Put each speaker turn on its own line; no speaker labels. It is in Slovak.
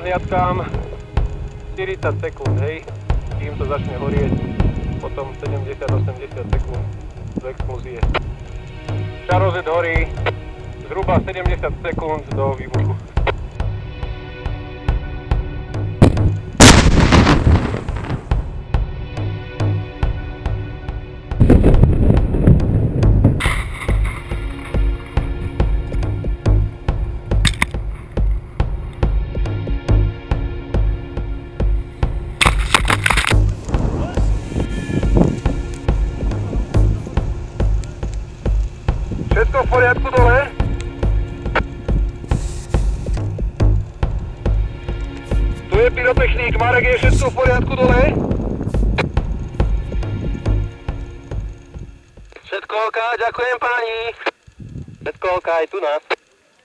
hliadkám 40 sekúnd, hej, kým to začne horieť, potom 70-80 sekúnd do explózie. Šarozet horí zhruba 70 sekúnd do výbuchu. Všetko v poriadku dole? Tu je pyrotechník, Marek, je všetko v poriadku dole? Všetko OK, ďakujem páni. Všetko OK, aj tu nás.